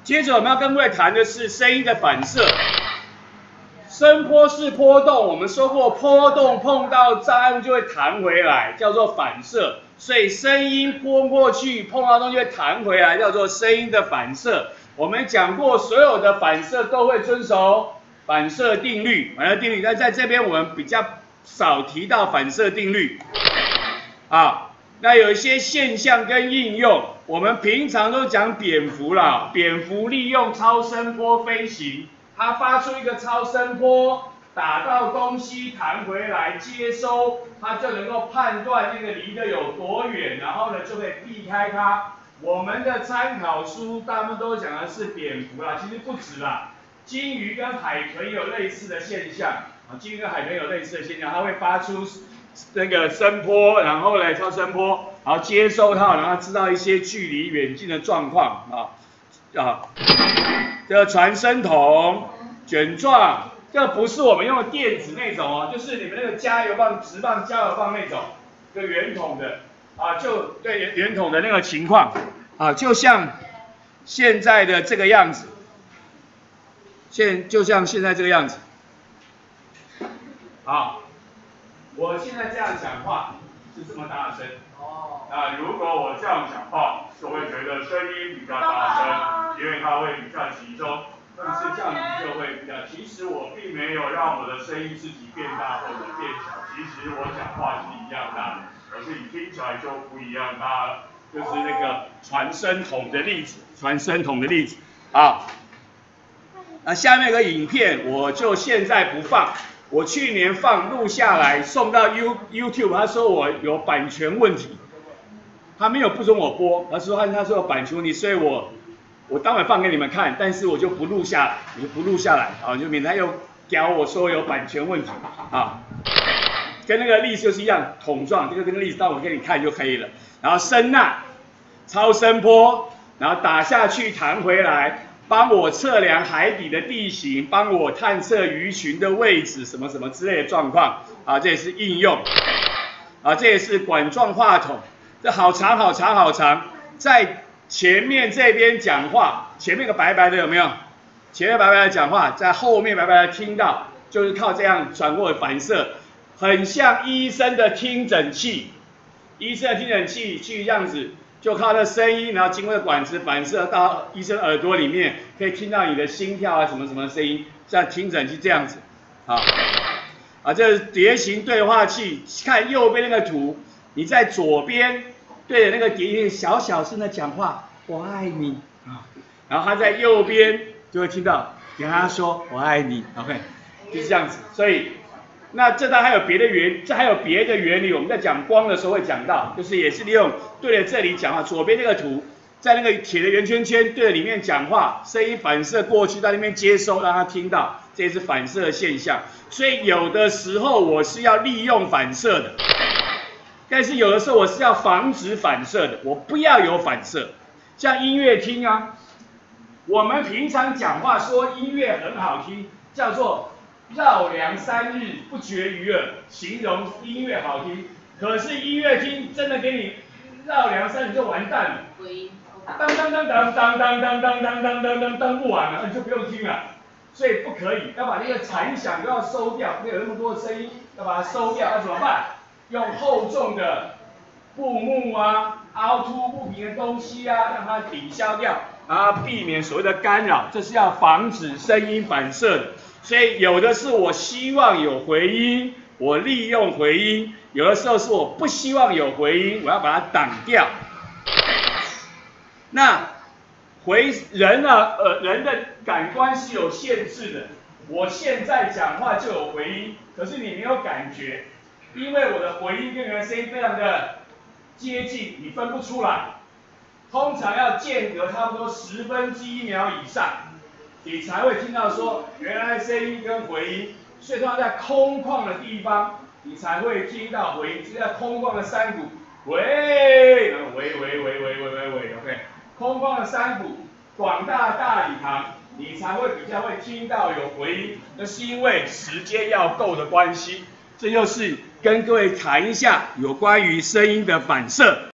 接着我们要跟各位谈的是声音的反射。声波是波动，我们说过波动碰到障碍物就会弹回来，叫做反射。所以声音波过去碰到东西会弹回来，叫做声音的反射。我们讲过，所有的反射都会遵守反射定律。反射定律，但在这边我们比较少提到反射定律。那有一些现象跟应用，我们平常都讲蝙蝠啦，蝙蝠利用超声波飞行，它发出一个超声波，打到东西弹回来接收，它就能够判断那个离得有多远，然后呢就可以避开它。我们的参考书大部分都讲的是蝙蝠啦，其实不止啦，鲸鱼跟海豚有类似的现象，鲸鱼跟海豚有类似的现象，它会发出那个声波，然后呢超声波，然后接收它，然后知道一些距离远近的状况这个传声筒、卷状，这不是我们用的电子那种哦，就是你们那个加油棒、直棒加油棒那种，一个圆筒的就对圆筒的那个情况就像现在的这个样子，就像现在这个样子，我现在这样讲话是这么大声如果我这样讲话，就会觉得声音比较大声，因为它会比较集中。但是这样子就会比较，其实我并没有让我的声音自己变大或者变小，其实我讲话是一样大的，可是你听起来就不一样大了。就是那个传声筒的例子，那下面有个影片，我就现在不放。我去年录下来送到 YouTube， 他说我有版权问题，他没有不准我播，他说有版权问题，所以我当然放给你们看，但是我就不录下来，就免得他又屌我说有版权问题跟那个例子就是一样，筒状，这个例子，我给你看就可以了。然后声呐、超声波，然后打下去弹回来。帮我测量海底的地形，帮我探测鱼群的位置，什么什么之类的状况这也是应用这也是管状话筒，这好长，在前面这边讲话，前面个白白的有没有？前面白白的讲话，在后面白白的听到，就是靠这样转过的反射，很像医生的听诊器，去这样子。就靠这声音，然后经过管子反射到医生耳朵里面，可以听到你的心跳什么什么声音，像听诊器这样子，这是蝶形对话器。看右边那个图，你在左边对着那个蝶形小声的讲话，我爱你然后他在右边就会听到，跟他说我爱你 ，OK， 就是这样子，所以。那这还有别的原理，我们在讲光的时候会讲到，就是也是利用对着这里讲话，左边这个图，在那个铁的圆圈圈对着里面讲话，声音反射过去到那边接收，让他听到，这也是反射的现象。所以有的时候我是要利用反射的，但是有的时候我是要防止反射的，我不要有反射。像音乐厅我们平常讲话说音乐很好听，叫做绕梁3日不绝于耳，形容音乐好听。可是音乐厅真的给你绕梁3日就完蛋了，当不完了，你就不用听了。所以不可以，要把那个残响都要收掉，没有那么多的声音，要把它收掉。要怎么办？用厚重的布幕凹凸不平的东西让它抵消掉，然后避免所谓的干扰，这是要防止声音反射的。所以有的是我希望有回音，我利用回音；有的时候是我不希望有回音，我要把它挡掉。那人的感官是有限制的。我现在讲话就有回音，可是你没有感觉，因为我的回音跟你的声音非常的接近，你分不出来。通常要间隔差不多1/10秒以上。你才会听到说原来声音跟回音，所以通常在空旷的地方，你才会听到回音。是在空旷的山谷，喂，OK， 空旷的山谷，广大大礼堂，你才会比较会听到有回音。那是因为时间要够的关系。这就是跟各位谈一下有关于声音的反射。